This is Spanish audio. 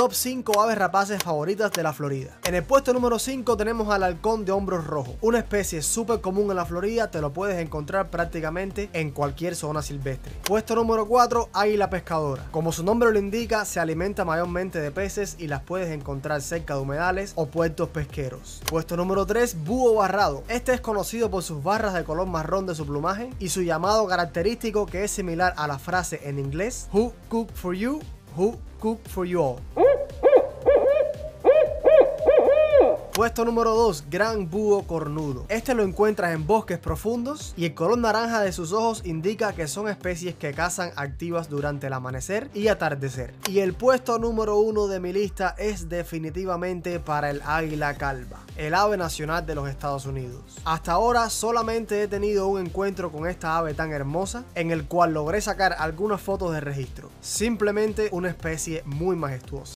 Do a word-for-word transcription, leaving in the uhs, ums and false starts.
top cinco aves rapaces favoritas de la Florida. En el puesto número cinco tenemos al halcón de hombros rojos, una especie súper común en la Florida, te lo puedes encontrar prácticamente en cualquier zona silvestre. Puesto número cuatro, águila pescadora. Como su nombre lo indica, se alimenta mayormente de peces y las puedes encontrar cerca de humedales o puertos pesqueros. Puesto número tres, búho barrado. Este es conocido por sus barras de color marrón de su plumaje y su llamado característico, que es similar a la frase en inglés Who cook for you? Who cook for you all? Puesto número dos, gran búho cornudo. Este lo encuentras en bosques profundos y el color naranja de sus ojos indica que son especies que cazan activas durante el amanecer y atardecer. Y el puesto número uno de mi lista es definitivamente para el águila calva, el ave nacional de los Estados Unidos. Hasta ahora solamente he tenido un encuentro con esta ave tan hermosa, en el cual logré sacar algunas fotos de registro. Simplemente una especie muy majestuosa.